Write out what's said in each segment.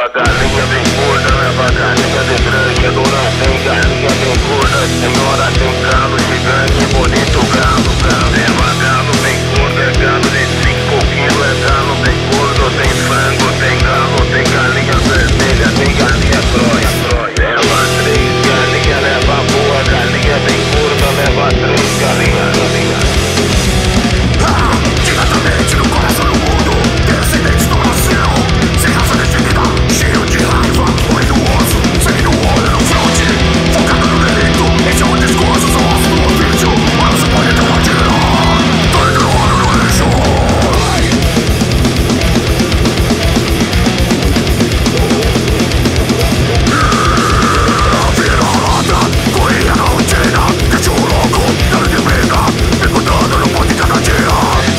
leva galinha bem gorda, leva galinha de granja, dona tem galinha bem gorda, senhora tem galo gigante, bonito galo, galo. Leva galo bem gordo, é galo de 5 quilos, é galo bem gordo, tem frango, tem galo, tem galinha vermelha, tem galinha croia. Leva 3 galinha, leva boa galinha bem gorda, leva 3 galinha. Diretamente no coração do mundo, descendentes do Brasil, sem raça definida, cheio de raiva, olho no osso, sangue no olho no fronte, focado no delito, esse é o discurso, só osso no ofício, mas você pode ter uma tira, doido no olho no lixo. Vira-lata, correia na rotina, cachorro louco, dano de briga, perguntando no ponto de cada dia.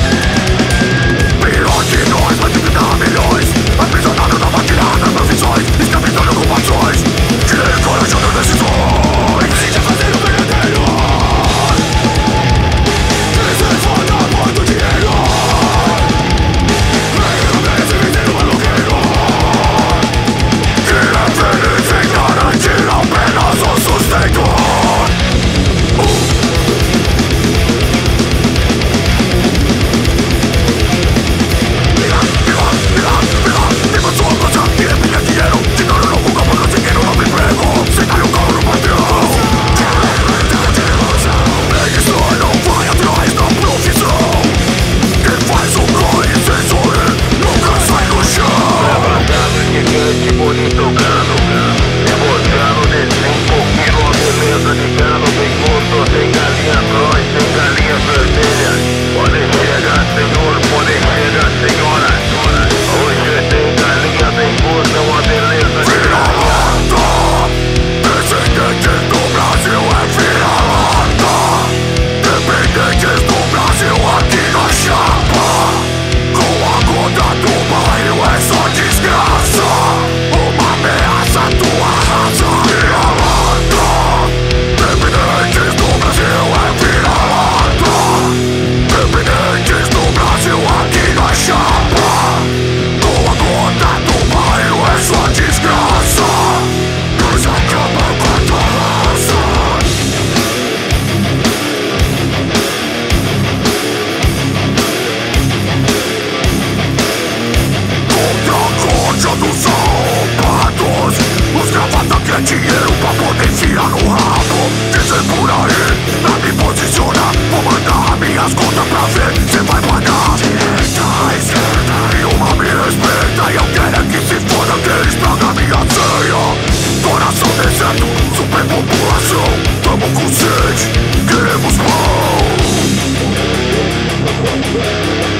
Milhões, aprisionado na máquina das profissões, escravizando ocupações, desencorajando decisões. Decide fazer o verdadeiro, que se foda muito dinheiro. Não merece viver um maloqueiro, que é feliz em garantir apenas o sustento. Bonito galo, temos galo de 5 quilos, beleza de galo bem gordo, tem galinha cross, tem galinha vermelha. Pode chegar, senhor, pode chegar, senhora. Hoje tem galinha bem gorda, uma beleza de vira-lata, descendentes do Brasil é vira-lata, dependentes do Brasil aqui na chapa, com a conta do bairro é só desgraça. Ameaça tua raça, vira-lata, dependentes do Brasil é vira-lata, dependentes do Brasil aqui na chapa, com a conta do bairro é só desgraça, nos acaba com a tua raça. Contra a concha dos arrombados, os gravata quer dinheiro pra poder enfiar no rabo. Dizem por aí, pra me posicionar, vou mandar minhas contas pra ver cê vai pagar. Direita, esquerda, nenhuma me respeita, e eu quero é que se foda que eles tragam minha ceia. Coração deserto, superpopulação, tamo com sede, queremos pão.